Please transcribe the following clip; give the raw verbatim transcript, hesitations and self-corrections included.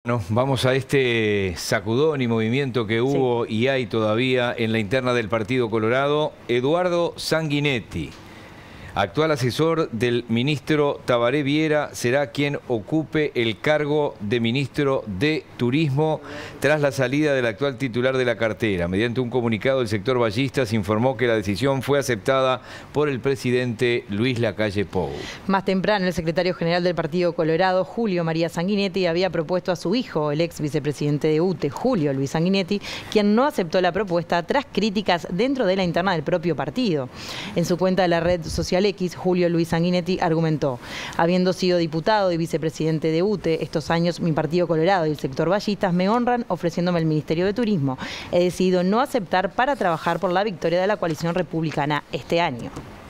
Bueno, vamos a este sacudón y movimiento que hubo sí. y hay todavía en la interna del Partido Colorado. Eduardo Sanguinetti, actual asesor del ministro Tabaré Viera, será quien ocupe el cargo de ministro de Turismo tras la salida del actual titular de la cartera. Mediante un comunicado, el sector Ballistas informó que la decisión fue aceptada por el presidente Luis Lacalle Pou. Más temprano, el secretario general del Partido Colorado, Julio María Sanguinetti, había propuesto a su hijo, el ex vicepresidente de U T E, Julio Luis Sanguinetti, quien no aceptó la propuesta tras críticas dentro de la interna del propio partido. En su cuenta de la red social X, Julio Luis Sanguinetti argumentó: habiendo sido diputado y vicepresidente de U T E estos años, mi Partido Colorado y el sector Ballistas me honran ofreciéndome el Ministerio de Turismo. He decidido no aceptar para trabajar por la victoria de la coalición republicana este año.